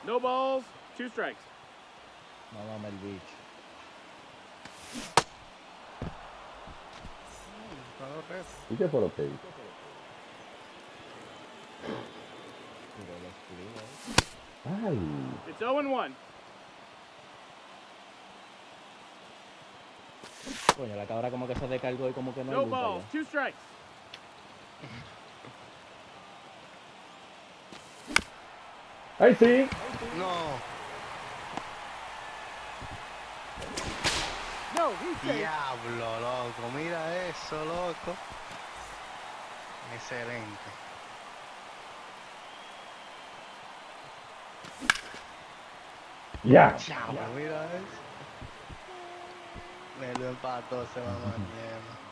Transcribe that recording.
No balls, 2 strikes. Mamá el bicho. ¿Y qué fue lo que hizo? Ay. It's 0-1. Coño, la cabra como que se descargó y como que no hay No luz para balls, allá. 2 strikes. ¡Ay, sí! No. No, he's safe. Diablo, loco. Mira eso, loco. Excelente. ¡Ya! Diablo, mira eso. Me lo empató, se va a mierda.